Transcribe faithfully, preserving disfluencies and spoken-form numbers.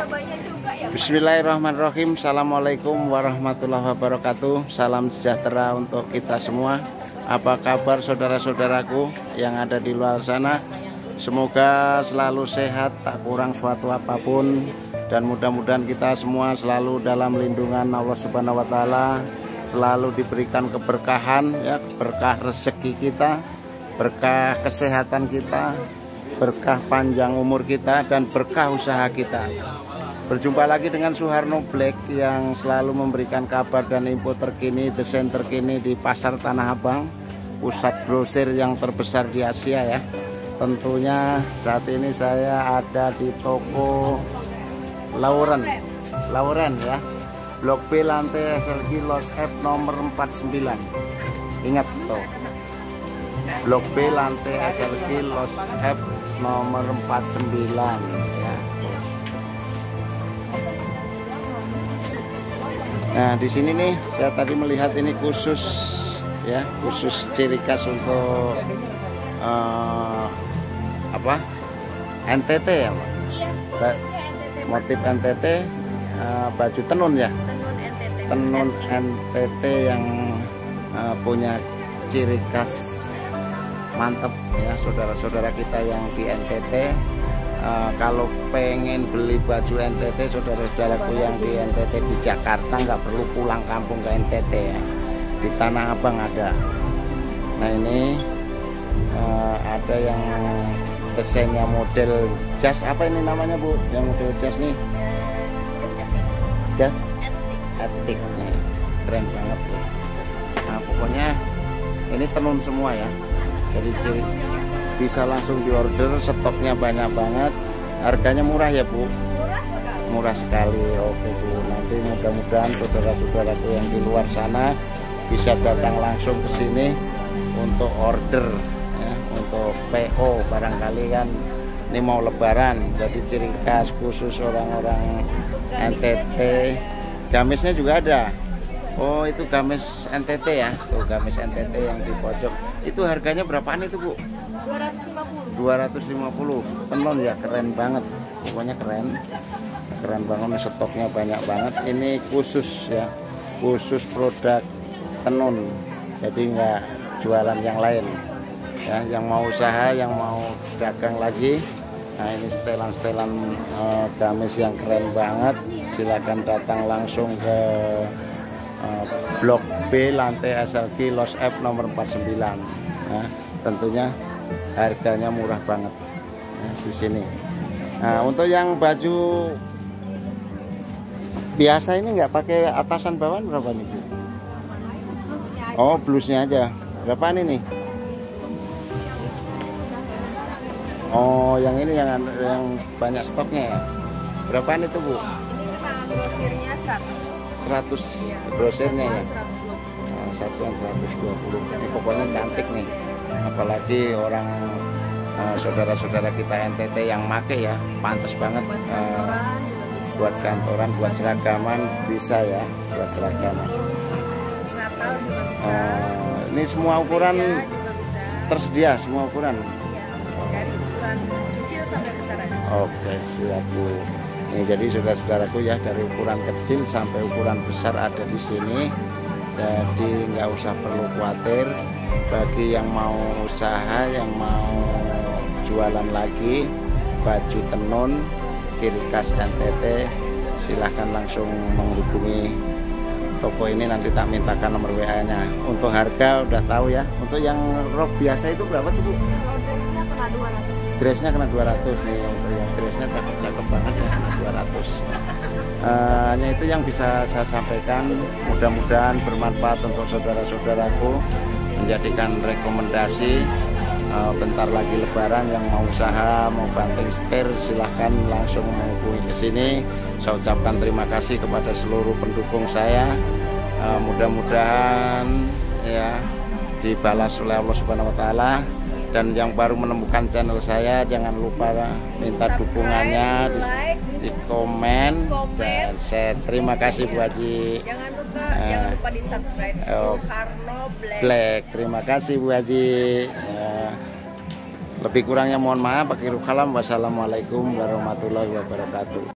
Bismillahirrahmanirrahim. Assalamualaikum warahmatullahi wabarakatuh. Salam sejahtera untuk kita semua. Apa kabar saudara-saudaraku yang ada di luar sana? Semoga selalu sehat, tak kurang suatu apapun, dan mudah-mudahan kita semua selalu dalam lindungan Allah Subhanahu wa taala, selalu diberikan keberkahan ya, berkah rezeki kita, berkah kesehatan kita, berkah panjang umur kita, dan berkah usaha kita. Berjumpa lagi dengan Suharno Black yang selalu memberikan kabar dan info terkini, desain terkini di Pasar Tanah Abang, pusat grosir yang terbesar di Asia ya. Tentunya saat ini saya ada di toko Lauren, Lauren ya, Blok B lantai S L G Los F nomor empat puluh sembilan. Ingat tuh, Blok B lantai S L G Los F nomor empat puluh sembilan ya. Nah, di sini nih saya tadi melihat ini khusus ya, khusus ciri khas untuk uh, apa? N T T ya, Pak? Motif N T T, uh, baju tenun ya. Tenun N T T yang uh, punya ciri khas mantap ya, saudara-saudara kita yang di N T T. Uh, kalau pengen beli baju N T T, saudara-saudaraku yang di N T T di Jakarta nggak perlu pulang kampung ke N T T ya, di Tanah Abang ada. Nah ini uh, ada yang desainnya model jas, apa ini namanya Bu, yang model jas nih? Jas etik nih, keren banget Bu. Nah pokoknya ini tenun semua ya, jadi ciri bisa langsung diorder, stoknya banyak banget, harganya murah ya Bu, murah sekali. Oke Bu, nanti mudah-mudahan saudara-saudaraku yang di luar sana bisa datang langsung ke sini untuk order ya, untuk P O barangkali kan ini mau lebaran, jadi ciri khas khusus orang-orang N T T. Gamisnya juga ada. Oh itu gamis N T T ya, tuh gamis N T T yang di pojok itu harganya berapaan itu Bu? dua ratus lima puluh. Tenun ya, keren banget, pokoknya keren keren banget, stoknya banyak banget. Ini khusus ya, khusus produk tenun, jadi nggak jualan yang lain ya. Yang mau usaha, yang mau dagang lagi, nah ini setelan-setelan uh, gamis yang keren banget, silakan datang langsung ke uh, Blok B lantai S L G Los F nomor empat puluh sembilan ya. Tentunya harganya murah banget ya, di sini. Nah untuk yang baju biasa ini nggak pakai atasan bawahan berapa nih Bu? Oh blusnya aja, berapaan ini? Oh yang ini yang yang banyak stoknya ya, berapaan itu Bu? Ini grosirnya seratus. seratus Iya, grosirnya ya. seratus dua puluh. Oh, satuan seratus dua puluh. Ini pokoknya cantik nih. Apalagi orang uh, saudara-saudara kita N T T yang make ya, pantas banget uh, buat kantoran, buat seragaman bisa ya, buat seragaman. Uh, ini semua ukuran tersedia, semua ukuran. Dari ukuran kecil sampai besar. Oke siap Bu. Ini jadi saudara-saudaraku ya, dari ukuran kecil sampai ukuran besar ada di sini. Jadi nggak usah perlu khawatir. Bagi yang mau usaha, yang mau jualan lagi baju tenun ciri khas N T T, silahkan langsung menghubungi toko ini, nanti tak mintakan nomor W A-nya. Untuk harga udah tahu ya. Untuk yang rok biasa itu berapa tuh Bu? Dressnya kena dua ratus. Dressnya kena dua ratus nih. Untuk yang dressnya cakep-cakep banget ya, kena dua ratus. Uh, hanya itu yang bisa saya sampaikan. Mudah-mudahan bermanfaat untuk saudara-saudaraku, menjadikan rekomendasi. Uh, bentar lagi lebaran, yang mau usaha, mau banting setir, silahkan langsung menghubungi ke sini. Saya ucapkan terima kasih kepada seluruh pendukung saya. Uh, mudah-mudahan ya dibalas oleh Allah Subhanahu wa taala. Dan yang baru menemukan channel saya, jangan lupa minta dukungannya di, di komen, dan share. Terima kasih Bu Haji. Jangan lupa, uh, jangan lupa di subscribe oh, Suharno Black. Black. Terima kasih Bu Haji. Ya. Lebih kurangnya mohon maaf. Akhirul kalam. Wassalamualaikum warahmatullahi wabarakatuh.